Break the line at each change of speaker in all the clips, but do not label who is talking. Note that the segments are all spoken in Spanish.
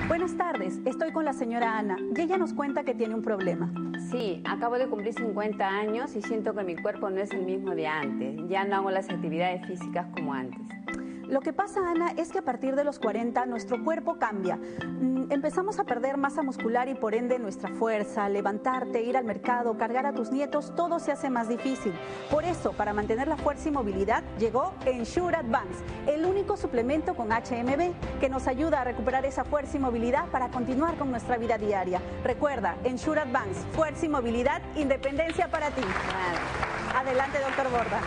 Buenas tardes, estoy con la señora Ana y ella nos cuenta que tiene un problema.
Sí, acabo de cumplir 50 años y siento que mi cuerpo no es el mismo de antes. Ya no hago las actividades físicas como antes.
Lo que pasa, Ana, es que a partir de los 40 nuestro cuerpo cambia. Empezamos a perder masa muscular y por ende nuestra fuerza, levantarte, ir al mercado, cargar a tus nietos, todo se hace más difícil. Por eso, para mantener la fuerza y movilidad, llegó Ensure Advance, el único suplemento con HMB que nos ayuda a recuperar esa fuerza y movilidad para continuar con nuestra vida diaria. Recuerda, Ensure Advance, fuerza y movilidad, independencia para ti. Claro. Adelante, doctor Borda.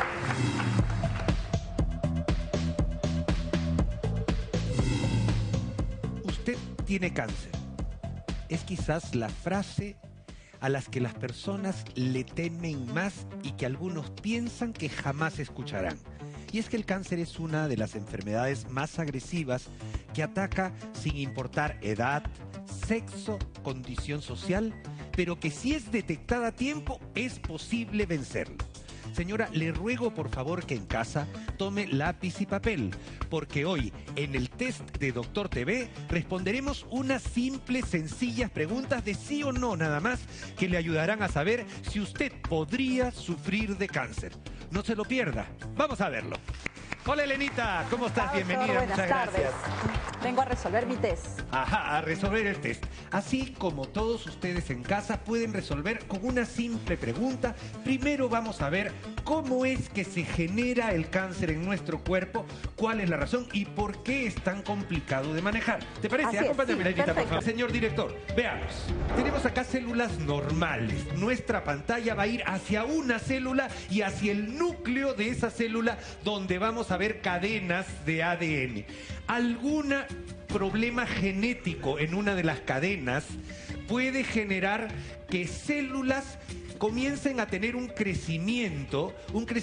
Usted tiene cáncer. Es quizás la frase a las que las personas le temen más y que algunos piensan que jamás escucharán. Y es que el cáncer es una de las enfermedades más agresivas que ataca sin importar edad, sexo, condición social, pero que si es detectada a tiempo es posible vencerlo. Señora, le ruego por favor que en casa tome lápiz y papel, porque hoy en el test de Doctor TV responderemos unas simples, sencillas preguntas de sí o no nada más que le ayudarán a saber si usted podría sufrir de cáncer. No se lo pierda, vamos a verlo. Hola Elenita, ¿cómo estás? Bienvenida, muchas gracias.
Vengo a resolver mi test.
Ajá, a resolver el test. Así como todos ustedes en casa pueden resolver con una simple pregunta. Primero vamos a ver cómo es que se genera el cáncer en nuestro cuerpo, cuál es la razón y por qué es tan complicado de manejar. ¿Te parece? Acompáñame, Elenita, por favor. Señor director, veamos. Tenemos acá células normales. Nuestra pantalla va a ir hacia una célula y hacia el núcleo de esa célula donde vamos a ver cadenas de ADN. Algún problema genético en una de las cadenas puede generar que células comiencen a tener un crecimiento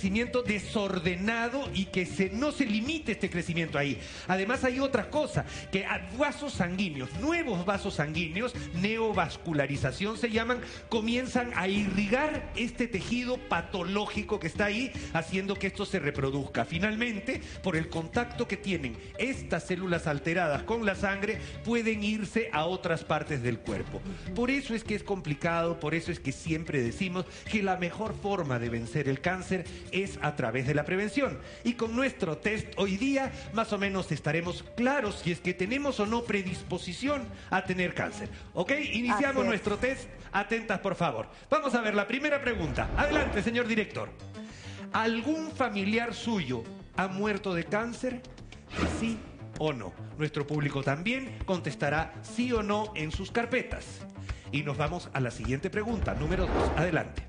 desordenado y que no se limite este crecimiento ahí. Además hay otra cosa, que vasos sanguíneos, nuevos vasos sanguíneos, neovascularización se llaman, comienzan a irrigar este tejido patológico que está ahí, haciendo que esto se reproduzca. Finalmente, por el contacto que tienen estas células alteradas con la sangre, pueden irse a otras partes del cuerpo. Por eso es que es complicado, por eso es que siempre decimos que la mejor forma de vencer el cáncer es a través de la prevención. Y con nuestro test hoy día más o menos estaremos claros si es que tenemos o no predisposición a tener cáncer. ¿Ok? Iniciamos nuestro test. Atentas, por favor. Vamos a ver la primera pregunta. Adelante, señor director. ¿Algún familiar suyo ha muerto de cáncer? ¿Sí o no? Nuestro público también contestará sí o no en sus carpetas. Y nos vamos a la siguiente pregunta, número 2. Adelante.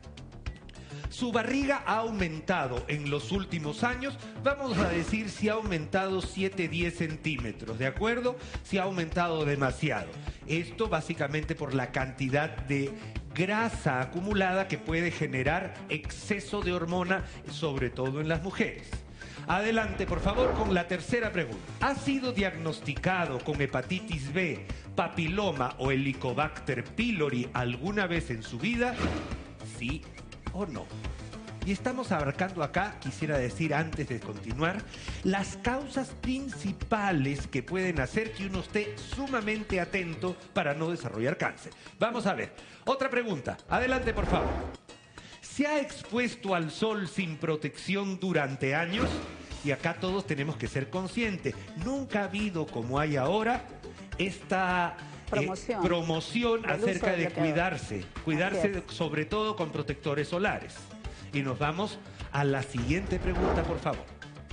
¿Su barriga ha aumentado en los últimos años? Vamos a decir si ha aumentado 7-10 centímetros, ¿de acuerdo? Si ha aumentado demasiado. Esto básicamente por la cantidad de grasa acumulada que puede generar exceso de hormona, sobre todo en las mujeres. Adelante, por favor, con la tercera pregunta. ¿Ha sido diagnosticado con hepatitis B, papiloma o Helicobacter pylori alguna vez en su vida? ¿Sí o no? Y estamos abarcando acá, quisiera decir antes de continuar, las causas principales que pueden hacer que uno esté sumamente atento para no desarrollar cáncer. Vamos a ver. Otra pregunta. Adelante, por favor. ¿Se ha expuesto al sol sin protección durante años? Y acá todos tenemos que ser conscientes. Nunca ha habido, como hay ahora, esta promoción acerca de cuidarse sobre todo con protectores solares. Y nos vamos a la siguiente pregunta, por favor.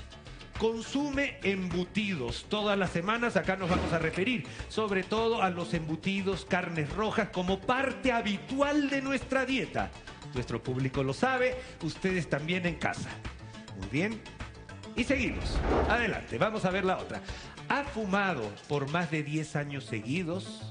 ¿Consume embutidos todas las semanas? Acá nos vamos a referir sobre todo a los embutidos, carnes rojas, como parte habitual de nuestra dieta. Nuestro público lo sabe, ustedes también en casa. Muy bien. Y seguimos. Adelante, vamos a ver la otra. ¿Ha fumado por más de 10 años seguidos?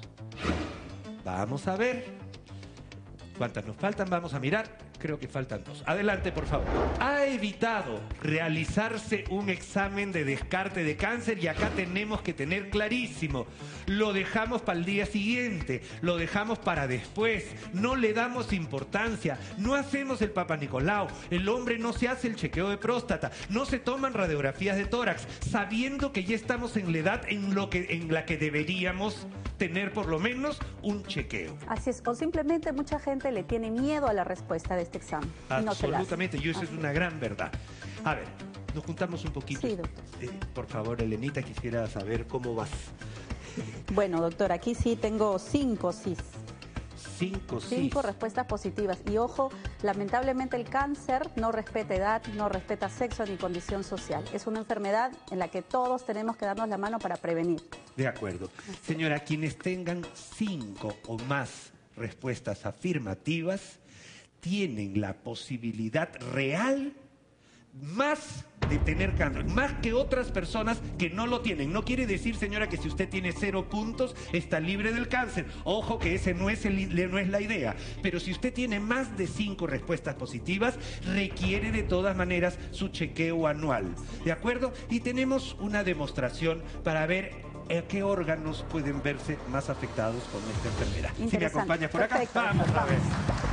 Vamos a ver. ¿Cuántas nos faltan? Vamos a mirar. Creo que faltan 2. Adelante, por favor. ¿Ha evitado realizarse un examen de descarte de cáncer? Y acá tenemos que tener clarísimo. Lo dejamos para el día siguiente, lo dejamos para después, no le damos importancia, no hacemos el Papa Nicolau, el hombre no se hace el chequeo de próstata, no se toman radiografías de tórax, sabiendo que ya estamos en la edad en la que deberíamos tener por lo menos un chequeo.
Así es, o simplemente mucha gente le tiene miedo a la respuesta de este examen. Y no se la hace.
Absolutamente, y eso es una gran verdad. A ver, nos juntamos un poquito.
Sí, doctor.
Por favor, Elenita, quisiera saber cómo vas.
Bueno, doctor, aquí sí tengo 5 sí.
5 sí.
5 respuestas positivas. Y ojo, lamentablemente el cáncer no respeta edad, no respeta sexo ni condición social. Es una enfermedad en la que todos tenemos que darnos la mano para prevenir.
De acuerdo. Señora, quienes tengan 5 o más respuestas afirmativas tienen la posibilidad real más de tener cáncer, más que otras personas que no lo tienen. No quiere decir, señora, que si usted tiene 0 puntos está libre del cáncer. Ojo, que ese no es la idea. Pero si usted tiene más de 5 respuestas positivas, requiere de todas maneras su chequeo anual. ¿De acuerdo? Y tenemos una demostración para ver qué órganos pueden verse más afectados con esta enfermedad. Si me acompaña por acá, vamos a ver.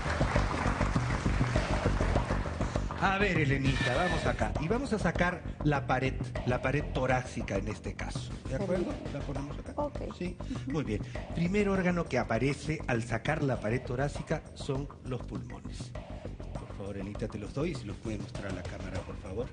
A ver, Elenita, vamos acá. Y vamos a sacar la pared torácica en este caso. ¿De acuerdo? ¿La ponemos acá?
Ok.
Sí, muy bien. Primer órgano que aparece al sacar la pared torácica son los pulmones. Por favor, Elenita, te los doy y si los puede mostrar a la cámara, por favor.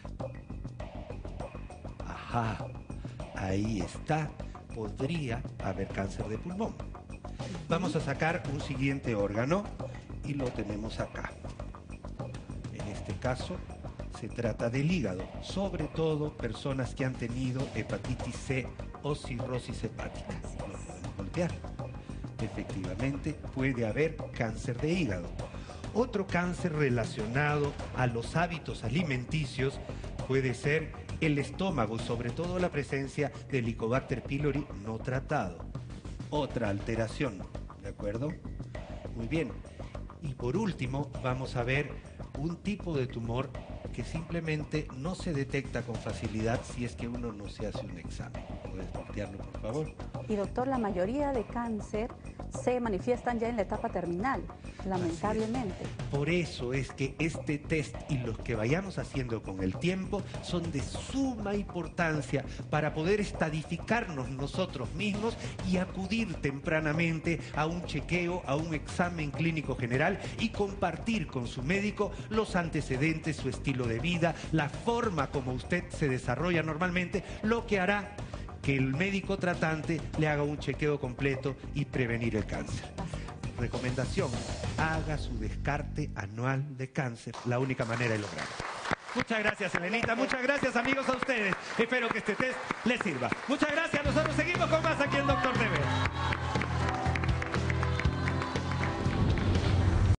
Ajá, ahí está. Podría haber cáncer de pulmón. Vamos a sacar un siguiente órgano y lo tenemos acá. En este caso se trata del hígado, sobre todo personas que han tenido hepatitis C o cirrosis hepática. Lo podemos voltear. Efectivamente, puede haber cáncer de hígado. Otro cáncer relacionado a los hábitos alimenticios puede ser el estómago, sobre todo la presencia de Helicobacter pylori no tratado. Otra alteración, ¿de acuerdo? Muy bien. Y por último, vamos a ver un tipo de tumor que simplemente no se detecta con facilidad si es que uno no se hace un examen. ¿Puedes voltearlo, por favor?
Y doctor, la mayoría de cáncer se manifiestan ya en la etapa terminal, lamentablemente.
Por eso es que este test y los que vayamos haciendo con el tiempo son de suma importancia para poder estadificarnos nosotros mismos y acudir tempranamente a un chequeo, a un examen clínico general y compartir con su médico los antecedentes, su estilo de vida, la forma como usted se desarrolla normalmente, lo que hará que el médico tratante le haga un chequeo completo y prevenir el cáncer. Recomendación, haga su descarte anual de cáncer, la única manera de lograrlo. Muchas gracias, Elenita, muchas gracias, amigos, a ustedes. Espero que este test les sirva. Muchas gracias, nosotros seguimos con más aquí.